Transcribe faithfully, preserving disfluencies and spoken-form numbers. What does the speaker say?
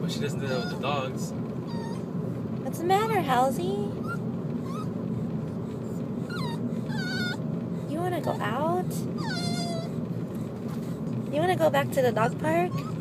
Well, she doesn't do that with the dogs. What's the matter, Halsey? You want to go out? You want to go back to the dog park?